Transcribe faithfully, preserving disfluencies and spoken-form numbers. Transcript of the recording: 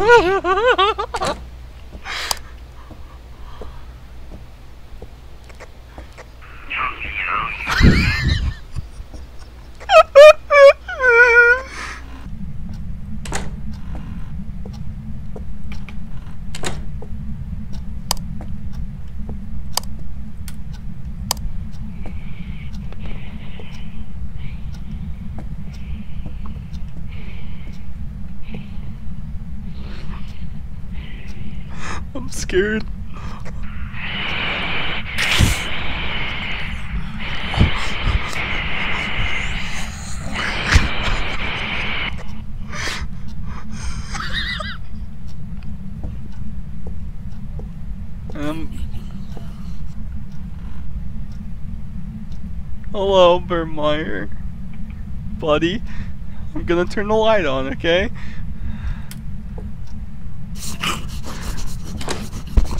I'm scared. Um. Hello, Vermire. Buddy. I'm gonna turn the light on, okay?